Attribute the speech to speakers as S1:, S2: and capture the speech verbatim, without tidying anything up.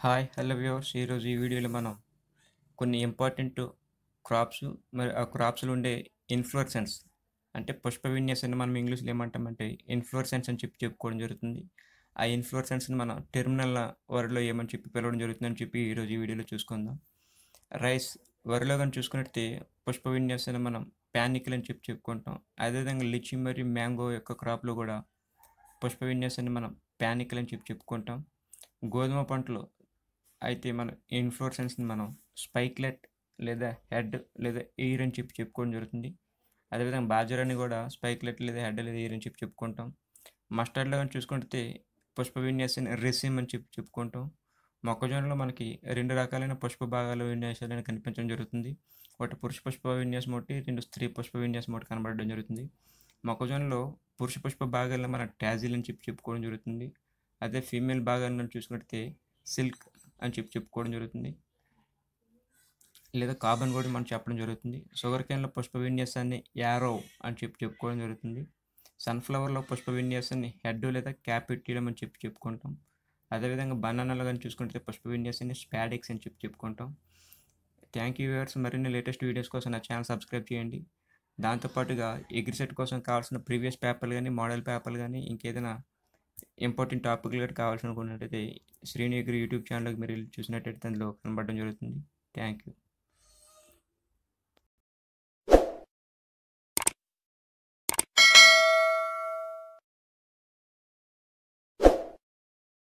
S1: Hi hello viewers. ఈరోజు ఈ వీడియోలో మనం కొన్ని ఇంపార్టెంట్ క్రాప్స్ మరి ఆ క్రాప్స్లో ఉండే ఇన్ఫ్లోరెసెన్స్ అంటే పుష్ప విన్యాసాన్ని మనం ఇంగ్లీష్లో ఏమంటామంటే ఇన్ఫ్లోరెసెన్స్ అని చెప్పి చెప్పుకోవడం జరుగుతుంది. ఆ ఇన్ఫ్లోరెసెన్స్ని మనం టెర్మినల్ వరిలో ఏమని చెప్పి పిలవడం జరుగుతుందని చెప్పి ఈరోజు ఈ వీడియోలో చూసుకుందాం. రైస్ వరిలో కానీ చూసుకున్నట్టే పుష్ప విన్యాసాన్ని మనం ప్యానికల్ అని చెప్పి చెప్పుకుంటాం. అదేవిధంగా లిచి మరియు మ్యాంగో యొక్క క్రాప్లో కూడా పుష్ప విన్యాసాన్ని మనం ప్యానికల్ అని చెప్పి చెప్పుకుంటాం. గోధుమ పంటలో అయితే మన ఇన్ఫ్లోరెసెన్స్ని మనం స్పైక్లెట్ లేదా హెడ్ లేదా ఎయిర్ అని చెప్పి చెప్పుకోవడం జరుగుతుంది. అదేవిధంగా బాజరాని కూడా స్పైక్లెట్ లేదా హెడ్ లేదా ఎయిర్ అని చెప్పి చెప్పుకుంటాం. మస్టర్డ్లో కానీ చూసుకుంటే పుష్ప విన్యాసాన్ని రెసిమ్ అని చెప్పి చెప్పుకుంటాం. మొక్కజొన్నలో మనకి రెండు రకాలైన పుష్ప భాగాల విన్యాసాలు కనిపించడం జరుగుతుంది. ఒకటి పురుష పుష్ప విన్యాసం ఒకటి, రెండు స్త్రీ పుష్ప విన్యాసం ఒకటి కనబడడం జరుగుతుంది. మొక్కజొన్నలో పురుష పుష్ప భాగాలను మనం ట్యాజిల్ అని చెప్పి చెప్పుకోవడం జరుగుతుంది. అదే ఫీమేల్ భాగాలను చూసుకుంటే సిల్క్ అని చెప్పి చెప్పుకోవడం జరుగుతుంది, లేదా కార్బన్ కూడా మనం చెప్పడం జరుగుతుంది. షుగర్ క్యాన్లో పుష్ప విన్యాసాన్ని యారో అని చెప్పి చెప్పుకోవడం జరుగుతుంది. సన్ఫ్లవర్లో పుష్ప విన్యాసాన్ని హెడ్ లేదా క్యాపిటీలం అని చెప్పి చెప్పుకుంటాం. అదేవిధంగా బనానాలో కానీ చూసుకుంటే పుష్ప విన్యాసాన్ని స్పాడెక్స్ అని చెప్పి చెప్పుకుంటాం. Thank you viewers. మరిన్ని లేటెస్ట్ వీడియోస్ కోసం నా ఛానల్ సబ్స్క్రైబ్ చేయండి. దాంతోపాటుగా అగ్రిసెట్ కోసం కావాల్సిన ప్రీవియస్ పేపర్లు కానీ మోడల్ పేపర్లు కానీ ఇంకేదైనా ఇంపార్టెంట్ టాపిక్లు కూడా కావాల్సి అనుకున్నట్టయితే శ్రీని అగ్రి యూట్యూబ్ ఛానల్కి మీరు చూసినట్టయితే అందులో కనబడడం జరుగుతుంది. Thank you.